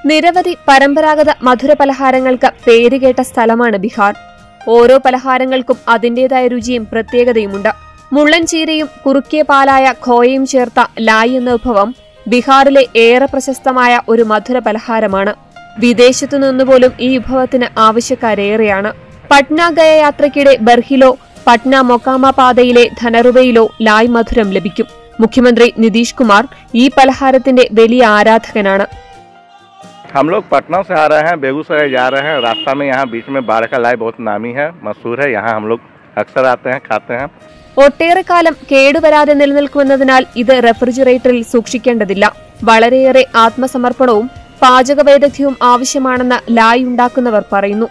നിരവധി പരമ്പരാഗത മധുരപലഹാരങ്ങൾക്ക് പേരുകേട്ട സ്ഥലമാണ് ബീഹാർ. ഓരോ പലഹാരങ്ങൾക്കും അതിന്റേതായ രുചിയും പ്രത്യേകതയുമുണ്ട്. മുള്ളൻചീരയും കുറുക്കിയ പാലായ ഖോയയും ചേർത്ത ലായ് എന്ന വിഭവം ബീഹാറിലെ ഏറെ പ്രശസ്തമായ ഒരു മധുര പലഹാരമാണ്. വിദേശത്തു നിന്നുപോലും ഈ വിഭവത്തിന് ആവശ്യക്കാരേറെയാണ്. പട്ന ഗയ യാത്രയ്ക്കിടെ ബർഹിലോ പട്ന മൊക്കാമ പാതയിലെ ധനറുവയിലോ ലായ് മധുരം ലഭിക്കും. മുഖ്യമന്ത്രി നിതീഷ് കുമാർ ഈ പലഹാരത്തിന്റെ വലിയ ആരാധകനാണ്. हम लोग पटना से आ रहे हैं, बेगूसराय जा रहे हैं. रास्ता में यहाँ बीच में बाढ़ का लाई बहुत नामी है, मशहूर है. यहाँ हम लोग अक्सर आते हैं, खाते हैं. ഒട്ടേറെ കാലം കേടുവരാതെ നിലനിൽക്കുമെന്നതിനാൽ ഇത് റെഫ്രിജറേറ്ററിൽ സൂക്ഷിക്കേണ്ടതില്ല. വളരെയേറെ ആത്മസമർപ്പണവും പാചകവൈദഗ്ധ്യവും ആവശ്യമാണെന്ന് ലായ് ഉണ്ടാക്കുന്നവർ പറയുന്നു.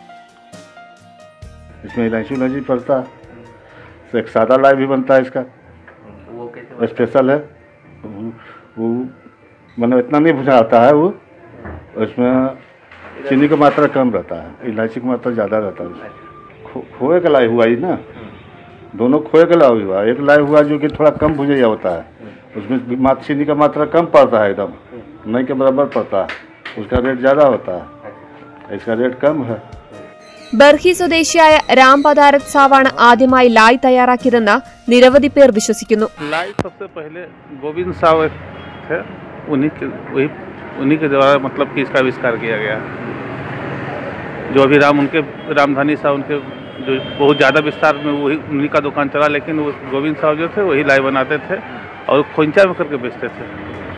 इसमें इलायची उलायची पड़ता है, एक सादा लाई भी बनता है. इसका स्पेशल है, वो मतलब इतना नहीं भुना आता है. वो इसमें चीनी की मात्रा कम रहता है, इलायची की मात्रा ज़्यादा रहता है. खोए का लाई हुआ ही ना, दोनों खोए का लाई हुआ. एक लाई हुआ जो कि थोड़ा कम भुजिया होता है, उसमें चीनी का मात्रा कम पड़ता है, एकदम नहीं के बराबर पड़ता है. उसका रेट ज़्यादा होता है, इसका रेट कम है. ബർഹി സ്വദേശിയായ രാം പദാരത് സാവാണ് ആദ്യമായി ലായ് തയ്യാറാക്കിയതെന്ന് നിരവധി പേർ വിശ്വസിക്കുന്നു. लाई सबसे पहले गोविंद साव थे, उन्हीं के द्वारा मतलब कि इसका आविष्कार किया गया. जो अभी रामधानी साहब उनके जो बहुत ज़्यादा विस्तार में वही उन्हीं का दुकान चला, लेकिन वो गोविंद साहब जो थे वही लाई बनाते थे और खोंचा में करके बेचते थे.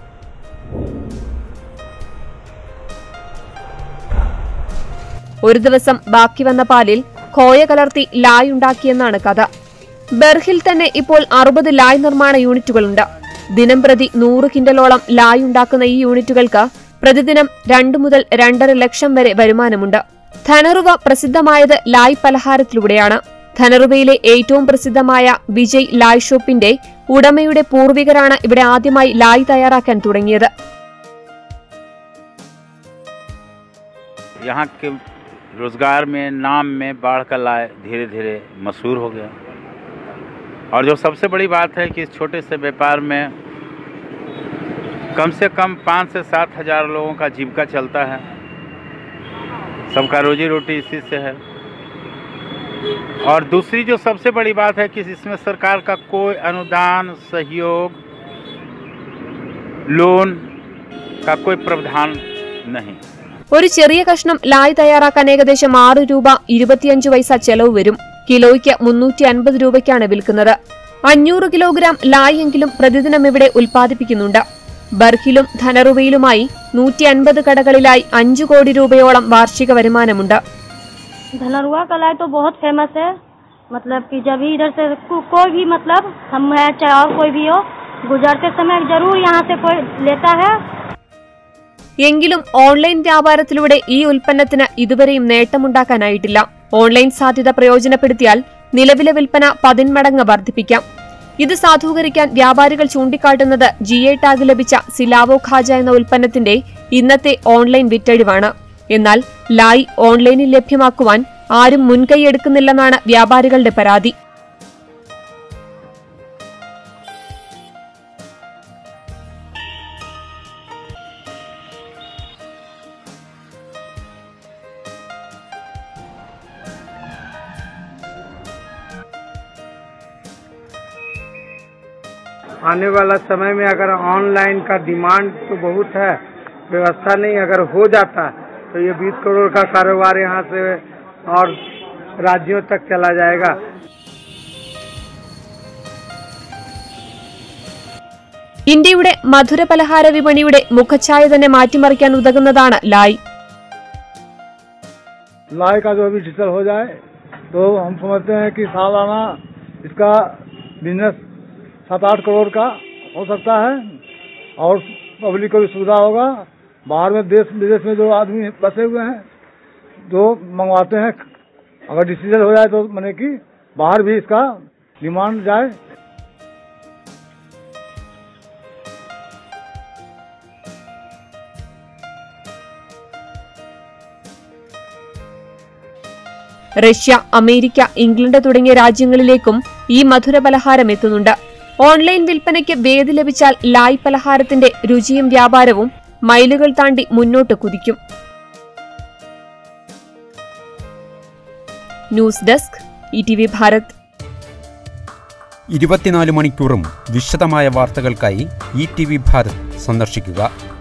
ഒരു ദിവസം ബാക്കി വന്ന പാലിൽ ഖോയ കലർത്തി ലായ് ഉണ്ടാക്കിയെന്നാണ് കഥ. ബർഹിൽ തന്നെ ഇപ്പോൾ 60 ലായ് നിർമ്മാണ യൂണിറ്റുകളുണ്ട്. ദിനം പ്രതി 100 കിൻഡലോളം ലായ് ഉണ്ടാക്കുന്ന ഈ യൂണിറ്റുകൾക്ക് പ്രതിദിനം 2 മുതൽ 2.5 ലക്ഷം വരെ വരുമാനമുണ്ട്. ധനറുവ പ്രസിദ്ധമായത് ലായ് പലഹാരത്തിലൂടെയാണ്. ധനറുവയിലെ ഏറ്റവും പ്രസിദ്ധമായ വിജയ് ലായ് ഷോപ്പിന്റെ ഉടമയുടെ പൂർവികരാണ് ഇവിടെ ആദ്യമായി ലായ് തയ്യാറാക്കാൻ തുടങ്ങിയത്. यहाँ के रोजगार में, नाम में बाढ़ का लाई धीरे धीरे मशहूर हो गया. और जो सबसे बड़ी बात है कि इस छोटे से व्यापार में कम से कम 5 से 7 हज़ार लोगों का जीविका चलता है. सबका रोजी रोटी इसी से है. और दूसरी जो सबसे बड़ी बात है कि इसमें सरकार का कोई अनुदान, सहयोग, लोन का कोई प्रावधान नहीं. ഒരു ചെറിയ കഷ്ണം ലായ് തയ്യാറാക്കാൻ ഏകദേശം 6 രൂപ 25 പൈസ ചെലവ് വരും. കിലോയ്ക്ക് 350 രൂപയ്ക്കാണ് വിൽക്കുന്നത്. 500 കിലോഗ്രാം ലായ് എങ്കിലും പ്രതിദിനം ഇവിടെ ഉൽപ്പാദിപ്പിക്കുന്നുണ്ട്. ബർഹിലും ധനറുവയിലുമായി 150 കടകളിലായി 5 കോടി രൂപയോളം വാർഷിക വരുമാനമുണ്ട്. धनरुआ का लाई तो बहुत फेमस है. मतलब कि जब भी इधर से कोई भी मतलब हम है चाहे और कोई भी हो, गुजरते समय जरूर यहाँ से कोई लेता है. എങ്കിലും ഓൺലൈൻ വ്യാപാരത്തിലൂടെ ഈ ഉൽപ്പന്നത്തിന് ഇതുവരെയും നേട്ടമുണ്ടാക്കാനായിട്ടില്ല. ഓൺലൈൻ സാധ്യത പ്രയോജനപ്പെടുത്തിയാൽ നിലവിലെ വിൽപ്പന 10 മടങ്ങ് വർദ്ധിപ്പിക്കാം. ഇത് സാധൂകരിക്കാൻ വ്യാപാരികൾ ചൂണ്ടിക്കാട്ടുന്നത് GI ടാഗ് ലഭിച്ച സിലാവോ ഖാജ എന്ന ഉൽപ്പന്നത്തിന്റെ ഇന്നത്തെ ഓൺലൈൻ വിറ്റഴിവാണ്. എന്നാൽ ലായ് ഓൺലൈനിൽ ലഭ്യമാക്കുവാൻ ആരും മുൻകൈയെടുക്കുന്നില്ലെന്നാണ് വ്യാപാരികളുടെ പരാതി. आने वाला समय में अगर ऑनलाइन का डिमांड तो बहुत है, व्यवस्था नहीं अगर हो जाता तो ये 20 करोड़ का कारोबार यहाँ से और राज्यों तक चला जाएगा. ഇന്ത്യയുടെ മധുര പലഹാര വിപണിയുടെ മുഖച്ഛായ തന്നെ മാറ്റിമറിക്കാൻ ഉതകുന്നതാണ് ലായ്. लाई का जो अभी डिजिटल हो जाए तो हम समझते हैं कि सालाना इसका बिजनेस 7-8 करोड़ का हो सकता है और पब्लिक को भी सुविधा होगा. बाहर में देश विदेश में जो आदमी बसे हुए हैं जो मंगवाते हैं, अगर डिजिटल हो जाए तो माने कि बाहर भी इसका डिमांड जाए. റഷ്യ, അമേരിക്ക, ഇംഗ്ലണ്ട് തുടങ്ങിയ രാജ്യങ്ങളിലേക്കും ഈ മധുര പലഹാരം എത്തുന്നുണ്ട്. ഓൺലൈൻ വിൽപ്പനയ്ക്ക് വേദി ലഭിച്ചാൽ ലായ് പലഹാരത്തിന്റെ രുചിയും വ്യാപാരവും മൈലുകൾ താണ്ടി മുന്നോട്ട് കുതിക്കും. News desk ETV Bharat. 24 മണിക്കൂറും വിശദമായ വാർത്തകൾക്കായി ETV ഭാരത് സന്ദർശിക്കുക.